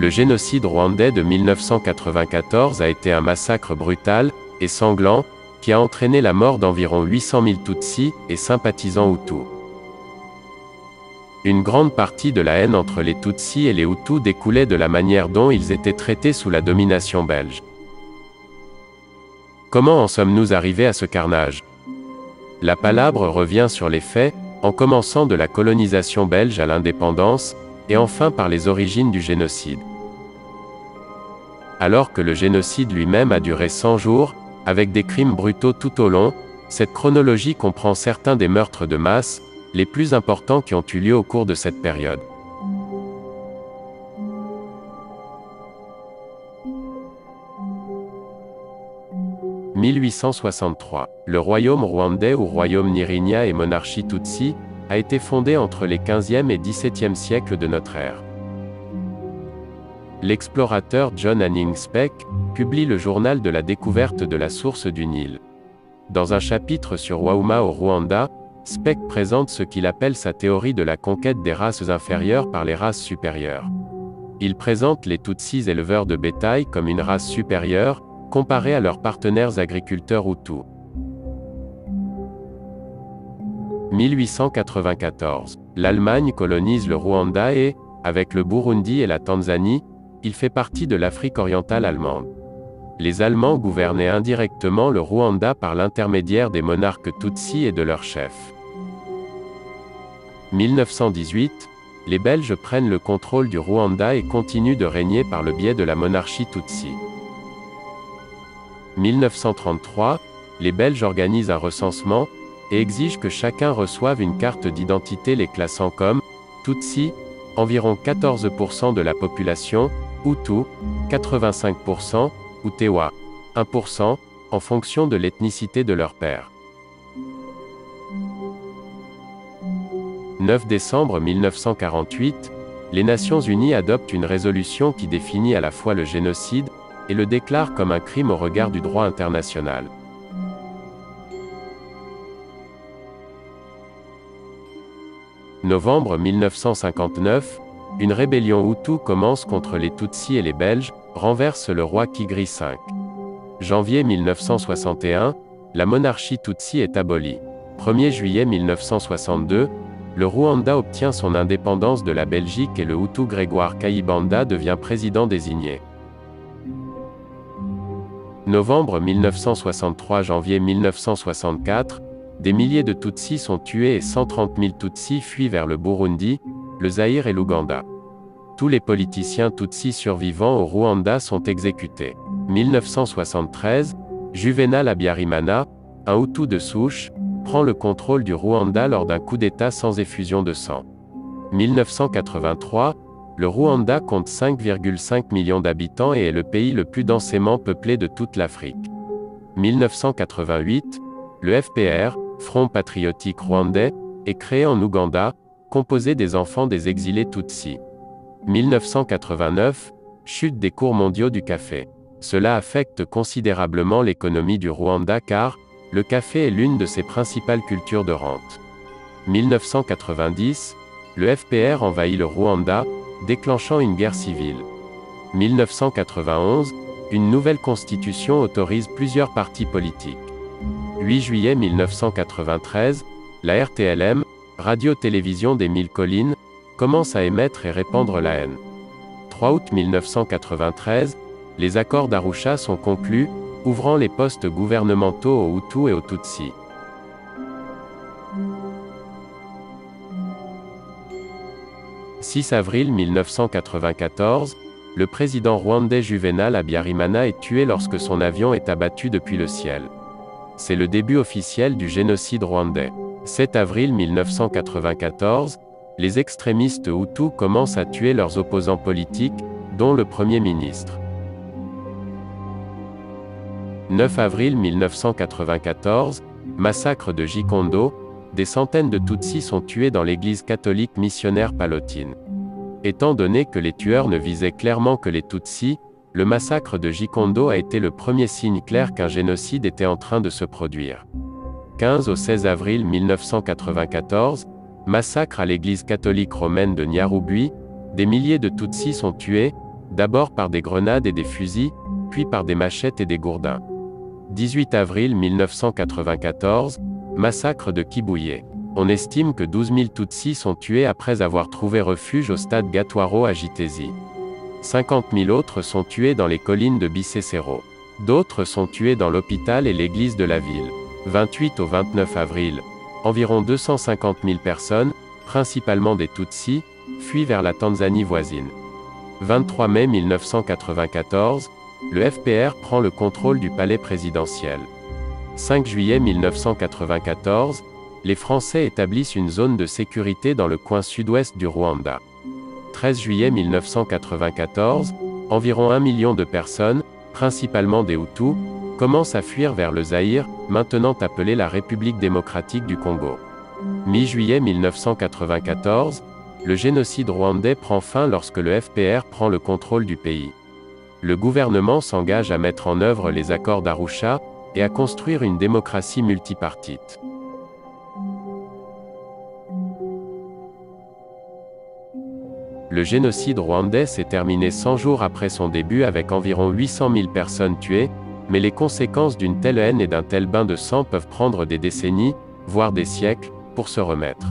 Le génocide rwandais de 1994 a été un massacre brutal et sanglant qui a entraîné la mort d'environ 800 000 Tutsis et sympathisants Hutus. Une grande partie de la haine entre les Tutsis et les Hutus découlait de la manière dont ils étaient traités sous la domination belge. Comment en sommes-nous arrivés à ce carnage? La palabre revient sur les faits, en commençant de la colonisation belge à l'indépendance, et enfin par les origines du génocide. Alors que le génocide lui-même a duré 100 jours, avec des crimes brutaux tout au long, cette chronologie comprend certains des meurtres de masse, les plus importants qui ont eu lieu au cours de cette période. « 1863. Le royaume rwandais ou royaume Nyirinya et monarchie Tutsi a été fondé entre les 15e et 17e siècles de notre ère. L'explorateur John Hanning Speke publie le journal de la découverte de la source du Nil. Dans un chapitre sur Wauma au Rwanda, Speke présente ce qu'il appelle sa théorie de la conquête des races inférieures par les races supérieures. Il présente les Tutsis éleveurs de bétail comme une race supérieure, comparée à leurs partenaires agriculteurs Hutus. 1894. L'Allemagne colonise le Rwanda et, avec le Burundi et la Tanzanie, il fait partie de l'Afrique orientale allemande. Les Allemands gouvernaient indirectement le Rwanda par l'intermédiaire des monarques Tutsis et de leurs chefs. 1918. Les Belges prennent le contrôle du Rwanda et continuent de régner par le biais de la monarchie Tutsi. 1933. Les Belges organisent un recensement et exigent que chacun reçoive une carte d'identité les classant comme Tutsi, environ 14% de la population, Hutu, 85%, ou Tewa, 1%, en fonction de l'ethnicité de leur père. 9 décembre 1948, les Nations Unies adoptent une résolution qui définit à la fois le génocide et le déclare comme un crime au regard du droit international. Novembre 1959, une rébellion Hutu commence contre les Tutsis et les Belges, renverse le roi Kigri V. Janvier 1961, la monarchie Tutsi est abolie. 1er juillet 1962, le Rwanda obtient son indépendance de la Belgique et le Hutu Grégoire Kayibanda devient président désigné. Novembre 1963 Janvier 1964, des milliers de Tutsis sont tués et 130 000 Tutsis fuient vers le Burundi, le Zaïre et l'Ouganda. Tous les politiciens Tutsis survivants au Rwanda sont exécutés. 1973, Juvenal Habyarimana, un Hutu de souche, prend le contrôle du Rwanda lors d'un coup d'État sans effusion de sang. 1983, le Rwanda compte 5,5 millions d'habitants et est le pays le plus densément peuplé de toute l'Afrique. 1988, le FPR, Front patriotique rwandais, est créé en Ouganda, composé des enfants des exilés Tutsis. 1989, chute des cours mondiaux du café. Cela affecte considérablement l'économie du Rwanda car le café est l'une de ses principales cultures de rente. 1990, le FPR envahit le Rwanda, déclenchant une guerre civile. 1991, une nouvelle constitution autorise plusieurs partis politiques. 8 juillet 1993, la RTLM, Radio-Télévision des Mille Collines, commence à émettre et répandre la haine. 3 août 1993, les accords d'Arusha sont conclus, ouvrant les postes gouvernementaux aux Hutus et aux Tutsis. « 6 avril 1994, le président rwandais Juvenal Habyarimana est tué lorsque son avion est abattu depuis le ciel. C'est le début officiel du génocide rwandais. 7 avril 1994, les extrémistes Hutus commencent à tuer leurs opposants politiques, dont le Premier ministre. 9 avril 1994, massacre de Gikondo, des centaines de Tutsis sont tués dans l'église catholique missionnaire palotine. Étant donné que les tueurs ne visaient clairement que les Tutsis, le massacre de Gikondo a été le premier signe clair qu'un génocide était en train de se produire. 15 au 16 avril 1994, massacre à l'église catholique romaine de Nyarubui, des milliers de Tutsis sont tués, d'abord par des grenades et des fusils, puis par des machettes et des gourdins. 18 avril 1994, massacre de Kibuye. On estime que 12 000 Tutsis sont tués après avoir trouvé refuge au stade Gatwaro à Gitesi. 50 000 autres sont tués dans les collines de Bisesero. D'autres sont tués dans l'hôpital et l'église de la ville. 28 au 29 avril, environ 250 000 personnes, principalement des Tutsis, fuient vers la Tanzanie voisine. 23 mai 1994, le FPR prend le contrôle du palais présidentiel. 5 juillet 1994, les Français établissent une zone de sécurité dans le coin sud-ouest du Rwanda. 13 juillet 1994, environ 1 million de personnes, principalement des Hutus, commencent à fuir vers le Zaïre, maintenant appelé la République démocratique du Congo. Mi-juillet 1994, le génocide rwandais prend fin lorsque le FPR prend le contrôle du pays. Le gouvernement s'engage à mettre en œuvre les accords d'Arusha et à construire une démocratie multipartite. Le génocide rwandais s'est terminé 100 jours après son début avec environ 800 000 personnes tuées, mais les conséquences d'une telle haine et d'un tel bain de sang peuvent prendre des décennies, voire des siècles, pour se remettre.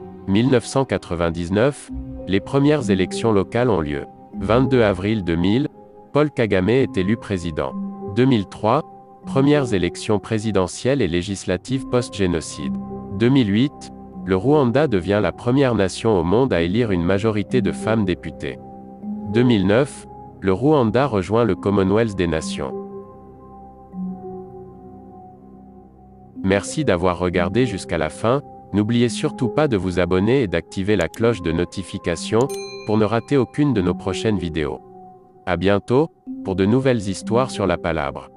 1999, les premières élections locales ont lieu. 22 avril 2000, Paul Kagame est élu président. 2003, premières élections présidentielles et législatives post-génocide. 2008, le Rwanda devient la première nation au monde à élire une majorité de femmes députées. 2009, le Rwanda rejoint le Commonwealth des Nations. Merci d'avoir regardé jusqu'à la fin, n'oubliez surtout pas de vous abonner et d'activer la cloche de notification, pour ne rater aucune de nos prochaines vidéos. À bientôt, pour de nouvelles histoires sur la palabre.